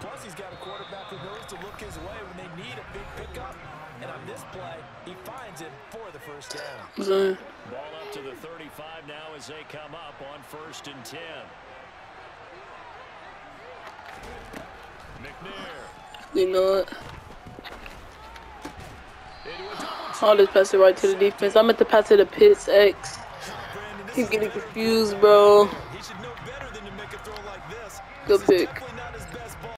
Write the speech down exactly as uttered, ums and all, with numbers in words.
Plus, he's got a quarterback who knows to look his way when they need a big pickup. And on this play, he finds it for the first down. Mm. Ball up to the thirty-five now as they come up on first and ten. McNair. You know what? I'll just pass it right to the defense. I meant to pass it to Pitts X. Keep getting confused, bro. Good pick.